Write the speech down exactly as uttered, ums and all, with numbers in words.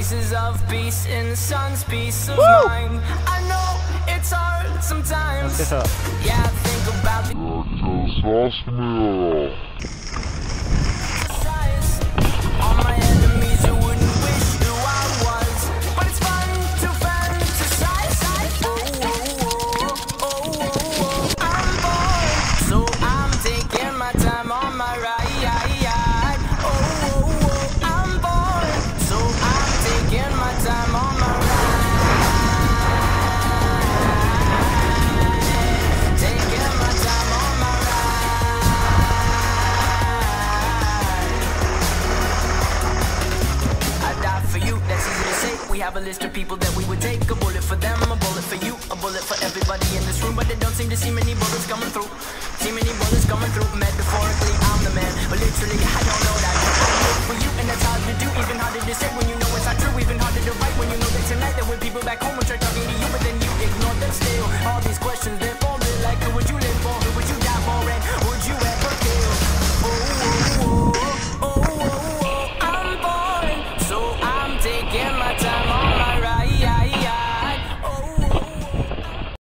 pieces of peace in the sun's peace of Woo! mind. I know it's hard sometimes. 어때서? Yeah, think about the all my enemies who wouldn't wish who I was. But it's fun to fantasize. Oh, oh, oh, oh, oh, oh. I'm bored, so I'm taking my time on my ride. Oh, oh, oh, I'm bored, so I'm taking my time on my ride. Taking my time on my ride. I die for you, that's easy to say. We have a list of people that we would take. A bullet for them, a bullet for you, a bullet for everybody in this room. But they don't seem to see many bullets coming through. See many bullets coming through. Metaphorically, I'm the man, but literally, I don't know that. I live for you, and that's hard to do. Even harder to say when you know it's not true. Even harder to write when you know that tonight there were people back home when try talking to you.